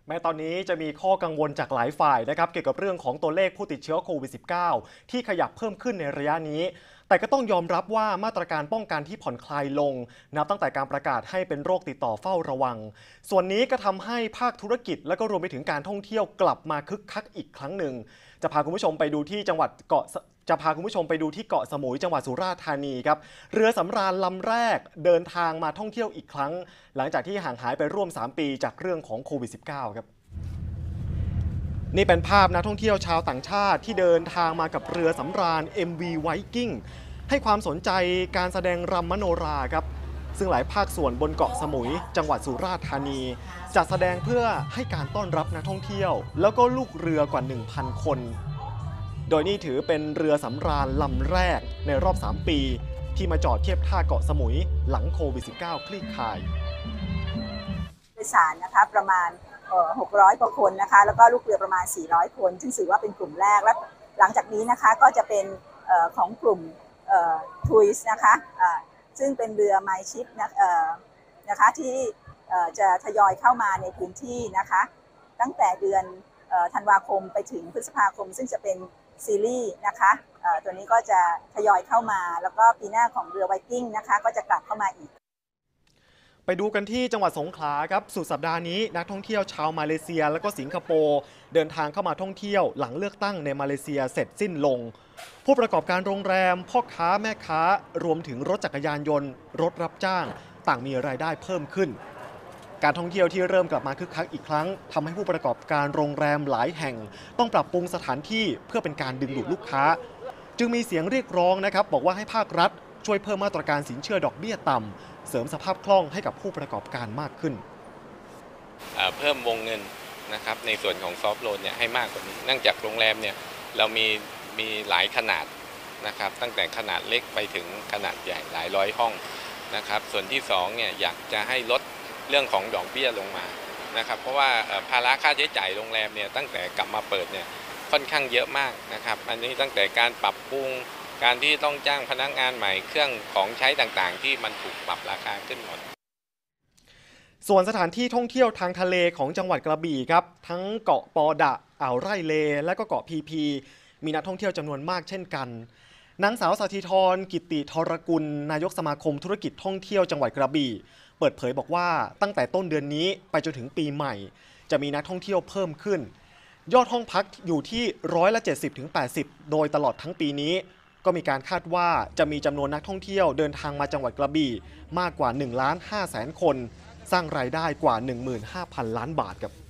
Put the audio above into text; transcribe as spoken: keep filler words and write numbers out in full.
แม้ตอนนี้จะมีข้อกังวลจากหลายฝ่ายนะครับเกี่ยวกับเรื่องของตัวเลขผู้ติดเชื้อโควิด สิบเก้า ที่ขยับเพิ่มขึ้นในระยะนี้แต่ก็ต้องยอมรับว่ามาตรการป้องกันที่ผ่อนคลายลงนับตั้งแต่การประกาศให้เป็นโรคติดต่อเฝ้าระวังส่วนนี้ก็ทำให้ภาคธุรกิจและก็รวมไปถึงการท่องเที่ยวกลับมาคึกคักอีกครั้งหนึ่งจะพาคุณผู้ชมไปดูที่จังหวัดเกาะจะพาคุณผู้ชมไปดูที่เกาะสมุยจังหวัดสุราษฎร์ธานีครับเรือสำราญลำแรกเดินทางมาท่องเที่ยวอีกครั้งหลังจากที่ห่างหายไปร่วมสามปีจากเรื่องของโควิด สิบเก้า ครับนี่เป็นภาพนักท่องเที่ยวชาวต่างชาติที่เดินทางมากับเรือสำราญ เอ็ม วี Viking ให้ความสนใจการแสดงรำมโนราครับซึ่งหลายภาคส่วนบนเกาะสมุยจังหวัดสุราษฎร์ธานีจัดแสดงเพื่อให้การต้อนรับนักท่องเที่ยวแล้วก็ลูกเรือกว่า หนึ่งพัน คนโดยนี่ถือเป็นเรือสำราญลำแรกในรอบสามปีที่มาจอดเทียบท่าเกาะสมุยหลังโควิด สิบเก้า คลี่คลายโดยสารนะคะประมาณหกร้อยกว่าคนนะคะแล้วก็ลูกเรือประมาณสี่ร้อยคนซึ่งถือว่าเป็นกลุ่มแรกและหลังจากนี้นะคะก็จะเป็นของกลุ่มทัวริสต์นะคะซึ่งเป็นเรือไมล์ชิปนะคะที่จะทยอยเข้ามาในพื้นที่นะคะตั้งแต่เดือนธันวาคมไปถึงพฤษภาคมซึ่งจะเป็นซีรีส์นะคะตัวนี้ก็จะทยอยเข้ามาแล้วก็ปีหน้าของเรือไวกิ้งนะคะก็จะกลับเข้ามาอีกไปดูกันที่จังหวัดสงขลาครับสุดสัปดาห์นี้นักท่องเที่ยวชาวมาเลเซียและก็สิงคโปร์เดินทางเข้ามาท่องเที่ยวหลังเลือกตั้งในมาเลเซียเสร็จสิ้นลงผู้ประกอบการโรงแรมพ่อค้าแม่ค้ารวมถึงรถจักรยานยนต์รถรับจ้างต่างมีรายได้เพิ่มขึ้นการท่องเที่ยวที่เริ่มกลับมาคึกคักอีกครั้งทำให้ผู้ประกอบการโรงแรมหลายแห่งต้องปรับปรุงสถานที่เพื่อเป็นการดึงดูดลูกค้าจึงมีเสียงเรียกร้องนะครับบอกว่าให้ภาครัฐช่วยเพิ่มมาตรการสินเชื่อดอกเบี้ยต่ำเสริมสภาพคล่องให้กับผู้ประกอบการมากขึ้นเพิ่มวงเงินนะครับในส่วนของซอฟท์โลนเนี่ยให้มากกว่านี้เนื่องจากโรงแรมเนี่ยเรามีมีหลายขนาดนะครับตั้งแต่ขนาดเล็กไปถึงขนาดใหญ่หลายร้อยห้องนะครับส่วนที่สองเนี่ยอยากจะให้ลดเรื่องของดอกเบี้ยลงมานะครับเพราะว่าภาระค่าใช้จ่ายโรงแรมเนี่ยตั้งแต่กลับมาเปิดเนี่ยค่อนข้างเยอะมากนะครับอันนี้ตั้งแต่การปรับปรุงการที่ต้องจ้างพนักงานใหม่เครื่องของใช้ต่างๆที่มันถูกปรับราคาขึ้นหมดส่วนสถานที่ท่องเที่ยวทางทะเลของจังหวัดกระบี่ครับทั้งเกาะปอดะอ่าวไร่เลและก็เกาะพีพีมีนักท่องเที่ยวจำนวนมากเช่นกันนางสาวสัทธิธรกิติธรกุลนายกสมาคมธุรกิจท่องเที่ยวจังหวัดกระบี่เปิดเผยบอกว่าตั้งแต่ต้นเดือนนี้ไปจนถึงปีใหม่จะมีนักท่องเที่ยวเพิ่มขึ้นยอดห้องพักอยู่ที่ร้อยละ เจ็ดสิบถึงแปดสิบ โดยตลอดทั้งปีนี้ก็มีการคาดว่าจะมีจำนวนนักท่องเที่ยวเดินทางมาจังหวัดกระบี่มากกว่า หนึ่งล้านห้าแสน คนสร้างรายได้กว่า หนึ่งหมื่นห้าพัน ล้านบาทครับ